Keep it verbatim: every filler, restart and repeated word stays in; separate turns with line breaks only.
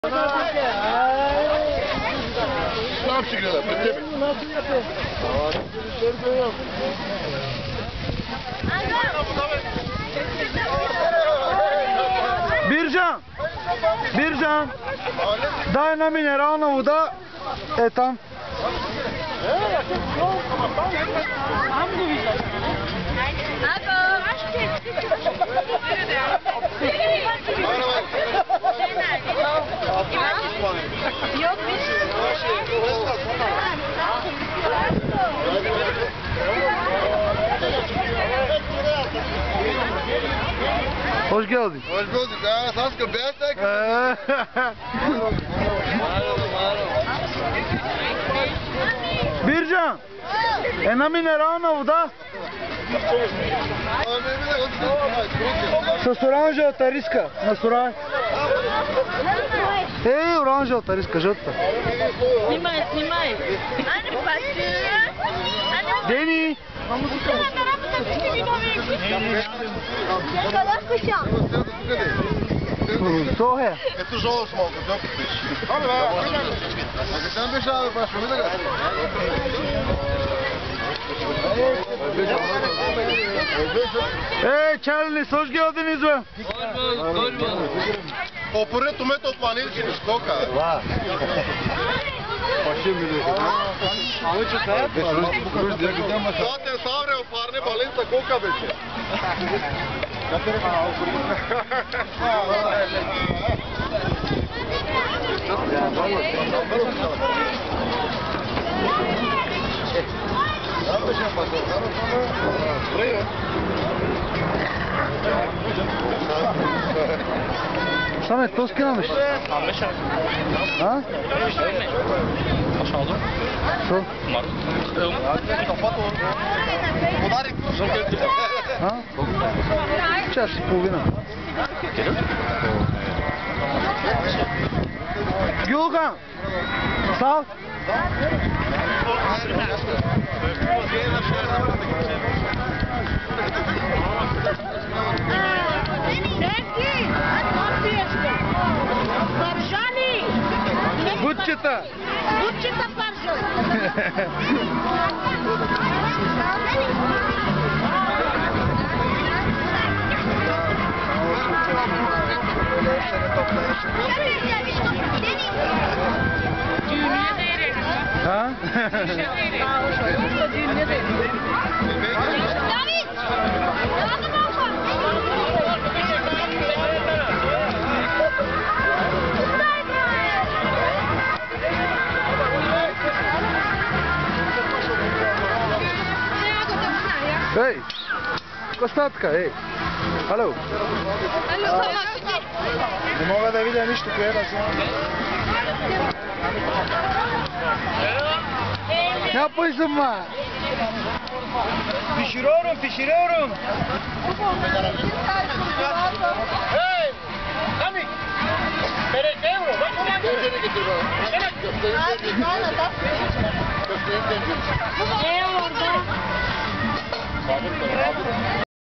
Tam çıkıyorlar.
Nasıl yapıyor?
Bircan! Bircan! Дай на минерална вода. Е там.
Yok bir
Hoş geldin.
Hoş bulduk. Ha, Saska beğensek.
Bircan! Е на минерална вода. С оранжевата риска. Насурай. Ей, оранжевата риска, жълтата.
Снимай, снимай. Ане, пати.
Дени! То е.
Ето жоло с малко, да пиш. Абе, бе. А къде беше, абе, баш, ми да
Ей, Чарли, hoş geldiniz be.
Опорето ме от планински не скока.
Va.
Zaten savre o parne balența coca беше.
Samet toz kinamış. Ha?
Aşağıda.
Şu. Ha? Час и половина. Гюлган! Сал! Гудчета!
Гудчета паржа.
Düğünüye değerek.
Ha?
Düğünüye değerek.
David! Hadi bakalım.
Ей! Костатка, ей! Ало! Не мога да видя нищо, кое да снимам. Yapmayın zımma. Pişiriyorum, pişiriyorum.
Hey! Kami! Bere euro, bak ulan. Köfteni getir bana. Köfteni getir. Köfteni getir.
Ne orada?